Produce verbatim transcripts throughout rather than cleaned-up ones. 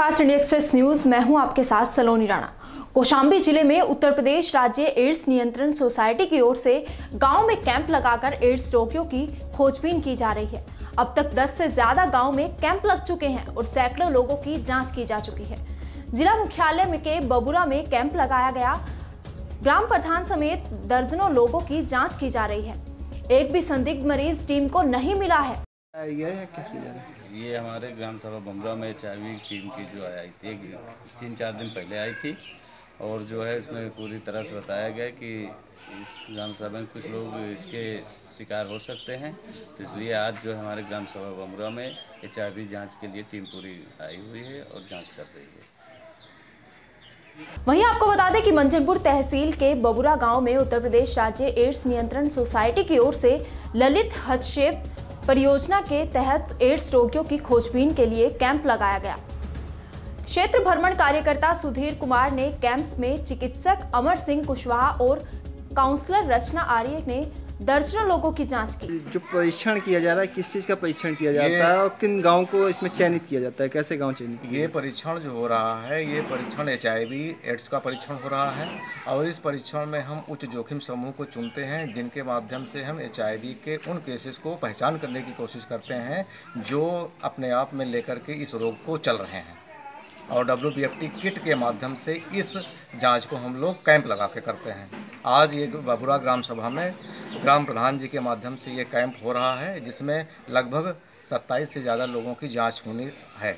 Broadcast India express news, मैं हूं आपके साथ सलोनी राणा। कौशांबी जिले में उत्तर प्रदेश राज्य एड्स नियंत्रण सोसाइटी की ओर से गांव में कैंप लगाकर एड्स रोगियों की खोजबीन की जा रही है। अब तक दस से ज्यादा गांव में कैंप लग चुके हैं और सैकड़ों लोगों की जांच की जा चुकी है। जिला मुख्यालय में के बबुरा में कैंप लगाया गया। ग्राम प्रधान समेत दर्जनों लोगों की जाँच की जा रही है। एक भी संदिग्ध मरीज टीम को नहीं मिला है। ये है क्या चीज़ है? ये हमारे ग्राम सभा बमरा में एच आई वी टीम की जो आई थी, तीन चार दिन पहले आई थी और जो है इसमें पूरी तरह से बताया गया कि इस ग्राम सभा में कुछ लोग इसके शिकार हो सकते हैं, तो इसलिए आज जो हमारे ग्राम सभा बमरा में एच आई वी जाँच के लिए टीम पूरी आई हुई है और जाँच कर रही है। वहीं आपको बता दें कि मंजनपुर तहसील के बबुरा गांव में उत्तर प्रदेश राज्य एड्स नियंत्रण सोसाइटी की ओर से ललित हस्तक्षेप परियोजना के तहत एड्स रोगियों की खोजबीन के लिए कैंप लगाया गया। क्षेत्र भ्रमण कार्यकर्ता सुधीर कुमार ने कैंप में चिकित्सक अमर सिंह कुशवाहा और काउंसलर रचना आर्य ने दर्जनों लोगों की जांच की। जो परीक्षण किया जा रहा है, किस चीज़ का परीक्षण किया जाता है और किन गांव को इसमें चयनित किया जाता है, कैसे गांव चयनित? ये परीक्षण जो हो रहा है, ये परीक्षण एच आई वी एड्स का परीक्षण हो रहा है और इस परीक्षण में हम उच्च जोखिम समूह को चुनते हैं, जिनके माध्यम से हम एच आई वी के उन केसेस को पहचान करने की कोशिश करते हैं जो अपने आप में लेकर के इस रोग को चल रहे हैं। और W B F T kit के माध्यम से इस जांच को हम लोग कैंप लगा के करते हैं। आज ये बबुरा ग्राम सभा में ग्राम प्रधान जी के माध्यम से ये कैंप हो रहा है, जिसमें लगभग सत्ताईस से ज़्यादा लोगों की जांच होनी है।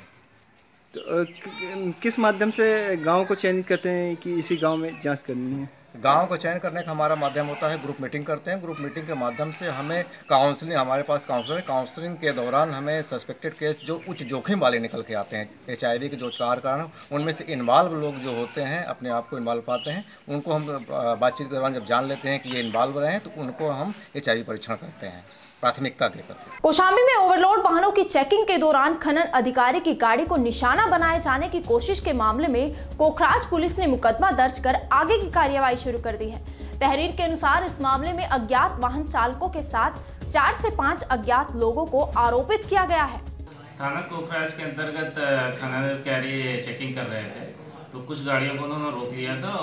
तो किस माध्यम से गांव को चयनित करते हैं कि इसी गांव में जांच करनी है? गांव को चयन करने का हमारा माध्यम होता है ग्रुप मीटिंग करते हैं। ग्रुप मीटिंग के माध्यम से हमें काउंसलिंग, हमारे पास काउंसलर काउंसलिंग के दौरान हमें सस्पेक्टेड केस जो उच्च जोखिम वाले निकल के आते हैं, एच आई वी के जो चार कारण उनमें से इन्वॉल्व लोग जो होते हैं, अपने आप को इन्वॉल्व पाते हैं, उनको हम बातचीत के दौरान जब जान लेते हैं कि ये इन्वॉल्व रहे हैं तो उनको हम एच आई वी परीक्षण करते हैं प्राथमिकता देकर। कौशांबी में ओवरलोड वाहनों की चेकिंग के दौरान खनन अधिकारी की गाड़ी को निशाना बनाए जाने की कोशिश के मामले में कोखराज पुलिस ने मुकदमा दर्ज कर आगे की कार्रवाई शुरू कर दी है। तहरीर के अनुसार इस मामले में अज्ञात वाहन चालकों के साथ चार से पाँच अज्ञात लोगों को आरोपित किया गया है। थाना कोखराज के अंतर्गत खनन अधिकारी चेकिंग कर रहे थे तो कुछ गाड़ियों को उन्होंने रोक लिया था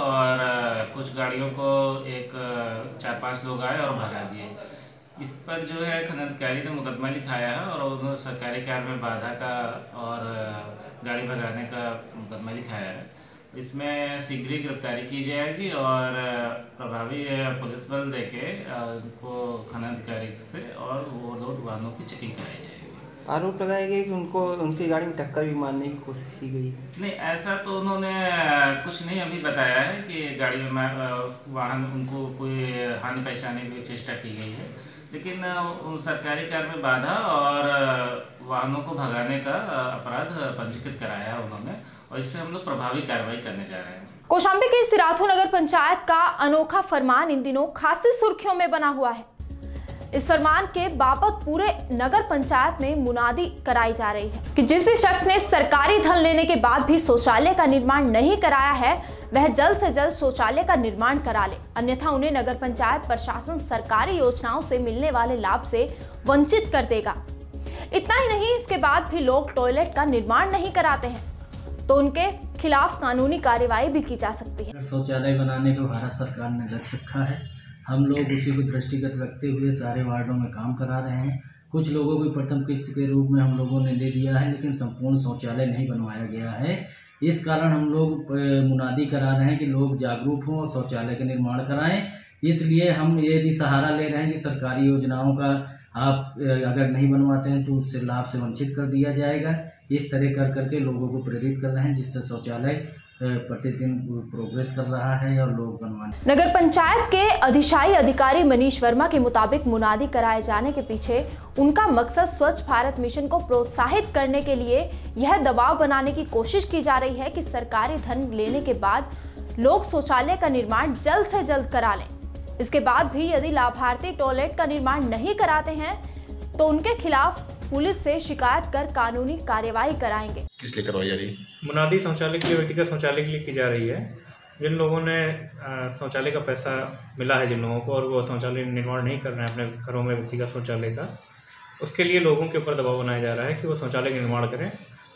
और कुछ गाड़ियों को एक चार पाँच लोग आए और भगा दिए। इस पर जो है खनन अधिकारी ने मुकदमा लिखाया है और उन्होंने सरकारी कार्य में बाधा का और गाड़ी भगाने का मुकदमा लिखाया है। इसमें शीघ्र ही गिरफ्तारी की जाएगी और प्रभावी पुलिस बल देके उनको खनन अधिकारी से और ओवरलोड वाहनों की चेकिंग कराई जाएगी। आरोप लगाया गया कि उनको उनकी गाड़ी में टक्कर भी मारने की कोशिश की गई। नहीं, ऐसा तो उन्होंने कुछ नहीं अभी बताया है कि गाड़ी में वाहन उनको कोई हानि पहुंचाने की चेष्टा की गई है, लेकिन उन सरकारी कार्य में बाधा और वाहनों को भगाने का अपराध पंजीकृत कराया है उन्होंने और इस पर हम लोग प्रभावी कार्रवाई करने जा रहे हैं। कौशांबी के सिराथू नगर पंचायत का अनोखा फरमान इन दिनों खासी सुर्खियों में बना हुआ है। इस फरमान के बाबत पूरे नगर पंचायत में मुनादी कराई जा रही है कि जिस भी शख्स ने सरकारी धन लेने के बाद भी शौचालय का निर्माण नहीं कराया है, वह जल्द से जल्द शौचालय का निर्माण करा ले, अन्यथा उन्हें नगर पंचायत प्रशासन सरकारी योजनाओं से मिलने वाले लाभ से वंचित कर देगा। इतना ही नहीं, इसके बाद भी लोग टॉयलेट का निर्माण नहीं कराते हैं तो उनके खिलाफ कानूनी कार्यवाही भी की जा सकती है। शौचालय बनाने को भारत सरकार ने लक्ष्य रखा है। हम लोग उसी को दृष्टिगत रखते हुए सारे वार्डों में काम करा रहे हैं। कुछ लोगों को प्रथम किस्त के रूप में हम लोगों ने दे दिया है, लेकिन संपूर्ण शौचालय नहीं बनवाया गया है। इस कारण हम लोग मुनादी करा रहे हैं कि लोग जागरूक हों और शौचालय का निर्माण कराएं। इसलिए हम ये भी सहारा ले रहे हैं कि सरकारी योजनाओं का आप अगर नहीं बनवाते हैं तो उससे लाभ से वंचित कर दिया जाएगा। इस तरह कर करके लोगों को प्रेरित कर रहे हैं, जिससे शौचालय प्रतिदिन प्रोग्रेस कर रहा है और लोग बनवाने। नगर पंचायत के अधिशासी अधिकारी मनीष वर्मा के मुताबिक मुनादी कराए जाने के पीछे उनका मकसद स्वच्छ भारत मिशन को प्रोत्साहित करने के लिए यह दबाव बनाने की कोशिश की जा रही है कि सरकारी धन लेने के बाद लोग शौचालय का निर्माण जल्द से जल्द करा लें। इसके बाद भी यदि लाभार्थी टॉयलेट का निर्माण नहीं कराते हैं तो उनके खिलाफ पुलिस से शिकायत कर कानूनी कार्यवाही कराएंगे। किस लिए करवाई जा रही है मुनादी? शौचालय के लिए, व्यक्तिगत शौचालय के लिए की जा रही है। जिन लोगों ने शौचालय का पैसा मिला है जिन लोगों को और वो शौचालय निर्माण नहीं कर रहे हैं अपने घरों में व्यक्तिगत शौचालय का, उसके लिए लोगों के ऊपर दबाव बनाया जा रहा है कि वो शौचालय का निर्माण करें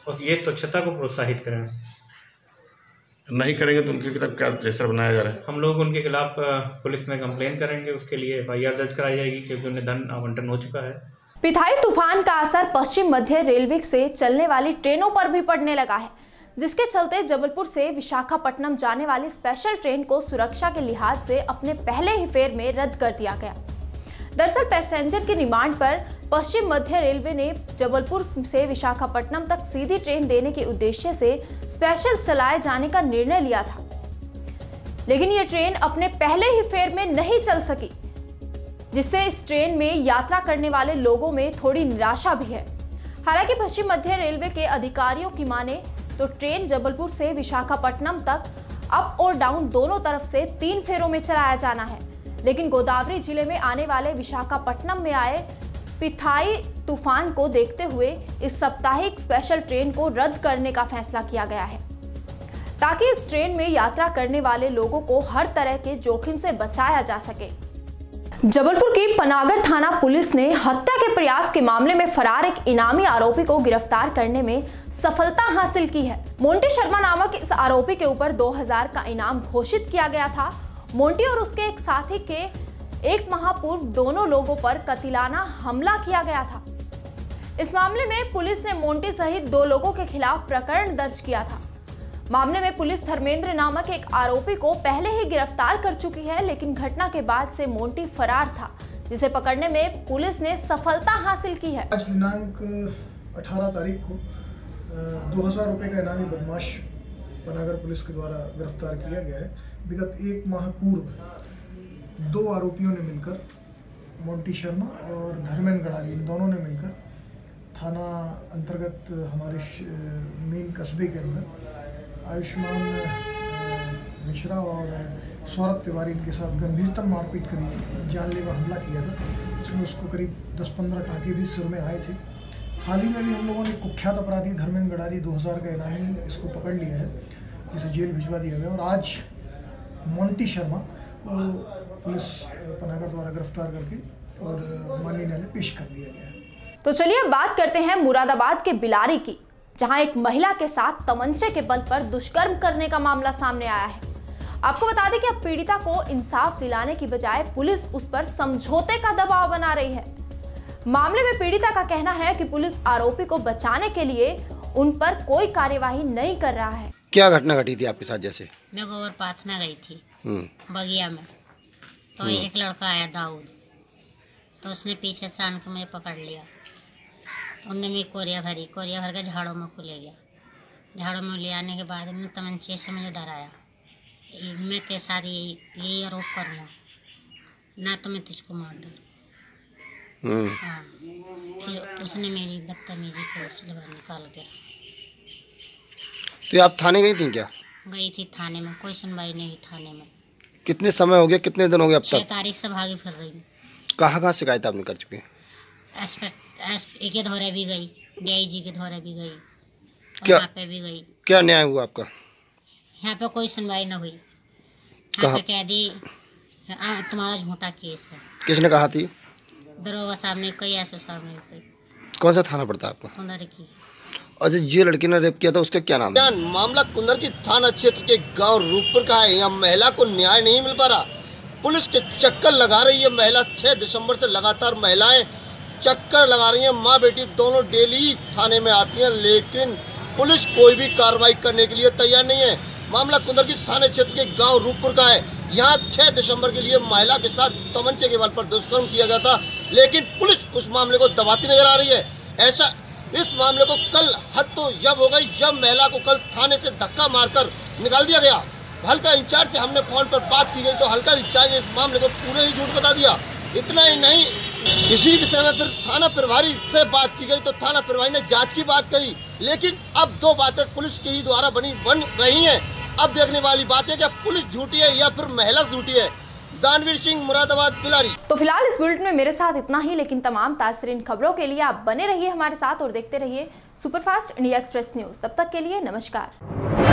और ये स्वच्छता को प्रोत्साहित करें। नहीं करेंगे तो उनके खिलाफ क्या प्रेशर बनाया जा रहा है? हम लोग उनके खिलाफ पुलिस में कंप्लेन करेंगे, उसके लिए एफ आई आर दर्ज कराई जाएगी क्योंकि उन्हें धन आवंटन हो चुका है। पिथाई तूफान का असर पश्चिम मध्य रेलवे से चलने वाली ट्रेनों पर भी पड़ने लगा है, जिसके चलते जबलपुर से विशाखापट्टनम जाने वाली स्पेशल ट्रेन को सुरक्षा के लिहाज से अपने पहले ही फेर में रद्द कर दिया गया। दरअसल पैसेंजर की डिमांड पर पश्चिम मध्य रेलवे ने जबलपुर से विशाखापट्टनम तक सीधी ट्रेन देने के उद्देश्य से स्पेशल चलाए जाने का निर्णय लिया था, लेकिन ये ट्रेन अपने पहले ही फेर में नहीं चल सकी, जिससे इस ट्रेन में यात्रा करने वाले लोगों में थोड़ी निराशा भी है। हालांकि पश्चिम मध्य रेलवे के अधिकारियों की माने तो ट्रेन जबलपुर से विशाखापट्टनम तक अप और डाउन दोनों तरफ से तीन फेरों में चलाया जाना है, लेकिन गोदावरी जिले में आने वाले विशाखापट्टनम में आए पिथाई तूफान को देखते हुए इस साप्ताहिक स्पेशल ट्रेन को रद्द करने का फैसला किया गया है, ताकि इस ट्रेन में यात्रा करने वाले लोगों को हर तरह के जोखिम से बचाया जा सके। जबलपुर की पनागर थाना पुलिस ने हत्या के प्रयास के मामले में फरार एक इनामी आरोपी को गिरफ्तार करने में सफलता हासिल की है। मोंटी शर्मा नामक इस आरोपी के ऊपर दो हज़ार का इनाम घोषित किया गया था। मोंटी और उसके एक साथी के एक माह पूर्व दोनों लोगों पर कतिलाना हमला किया गया था। इस मामले में पुलिस ने मोंटी सहित दो लोगों के खिलाफ प्रकरण दर्ज किया था। मामले में पुलिस धर्मेंद्र नामक एक आरोपी को पहले ही गिरफ्तार कर चुकी है, लेकिन घटना के बाद से मोंटी फरार था, जिसे पकड़ने में पुलिस ने सफलता हासिल की है। आज दिनांक अठारह तारीख को दो हजार रुपए का इनामी बदमाश पनागर पुलिस के द्वारा गिरफ्तार किया गया है। विगत एक माह पूर्व दो आरोपियों ने मिलकर मोंटी शर्मा और धर्मेंद्र गड़ारी, इन दोनों ने मिलकर थाना अंतर्गत हमारे मेन कस्बे के अंदर आयुष्मान मिश्रा और सौरभ तिवारी इनके साथ गंभीरतम मारपीट करी थी, जानलेवा हमला किया था। इसमें उसको करीब दस पंद्रह टाँके भी सिर में आए थे। हाल ही में भी हम लोगों ने कुख्यात अपराधी धर्मेंद्र गड़ारी दो हज़ार का इनामी इसको पकड़ लिया है, जिसे जेल भिजवा दिया गया और आज मोंटी शर्मा को पुलिस पनागर द्वारा गिरफ्तार करके और माननीय न्यायालय पेश कर दिया गया है। तो चलिए अब बात करते हैं मुरादाबाद के बिलारी की, जहां एक महिला के साथ तमंचे के बल पर दुष्कर्म करने का मामला सामने आया है। आपको बता दें कि अब पीड़िता को इंसाफ दिलाने की बजाय पुलिस उस पर समझौते का दबाव बना रही है। मामले में पीड़िता का कहना है कि पुलिस आरोपी को बचाने के लिए उन पर कोई कार्यवाही नहीं कर रहा है। क्या घटना घटी थी आपके साथ? जैसे मैं गोबर पाथना गई थी बगिया में, तो एक लड़का आया दाऊद, तो उसने पीछे से आन के मुझे पकड़ लिया। उनने मेरी कोरिया भरी, कोरिया भर के झाड़ों में को ले गया। झाड़ों में ले आने के बाद उन्होंने तमंचे से मुझे डराया, मैं के साथ यही यही आरोप करना, ना तो मैं तुझको मार दूँ। हाँ, फिर उसने मेरी बदतमीजी को इसलिए बाहर निकाल के। तो आप थाने गई थी क्या? गई थी थाने में, कोई सुनवाई नहीं हुई थाने में। कितने समय हो गया, कितने दिन हो गए अब तक? छह तारीख से भागी फिर रही हूँ। कहाँ कहाँ शिकायत आपने कर चुके हैं? एस पी के धोरे भी गई, डी आई जी के धोरे भी गई, क्या यहाँ पे भी गई। क्या न्याय हुआ आपका? यहाँ पे कोई सुनवाई न हुई। यहाँ पे कह दी तुम्हारा झूठा केस है। किसने कहा थी? दरोगा साहब ने कही, एसओ साहब ने कही। कौन सा थाना पड़ता है आपका? कुंदर की। अच्छा, जो लड़की ने रेप किया था उसका क्या नाम है? मामला कुंदर की थाना क्षेत्र के गांव रूपपुर का है। यहाँ महिला को न्याय नहीं मिल पा रहा, पुलिस के चक्कर लगा रही है महिला। छह दिसंबर से लगातार महिलाएं चक्कर लगा रही हैं। माँ बेटी दोनों डेली थाने में आती हैं, लेकिन पुलिस कोई भी कार्रवाई करने के लिए तैयार नहीं है। मामला कुंदर की थाना क्षेत्र के गांव रूपपुर का है। यहाँ छह दिसंबर के लिए महिला के साथ तमंचे के बल पर दुष्कर्म किया गया था, लेकिन पुलिस उस मामले को दबाती नजर आ रही है। ऐसा इस मामले को कल हद तो जब हो गई जब महिला को कल थाने से धक्का मारकर निकाल दिया गया। हल्का इंचार्ज से हमने फोन पर बात की गई तो हल्का इंचार्ज ने इस मामले को पूरे ही झूठ बता दिया। इतना ही नहीं, इसी विषय में फिर थाना प्रभारी से बात की गई तो थाना प्रभारी ने जांच की बात कही, लेकिन अब दो बातें पुलिस के ही द्वारा बनी बन रही हैं। अब देखने वाली बात है कि पुलिस झूठी है या फिर महिला झूठी है। दानवीर सिंह, मुरादाबाद, बिलारी। तो फिलहाल इस बुलेटिन में मेरे साथ इतना ही, लेकिन तमाम ताज़रीन खबरों के लिए आप बने रहिए हमारे साथ और देखते रहिए सुपरफास्ट इंडिया एक्सप्रेस न्यूज। तब तक के लिए नमस्कार।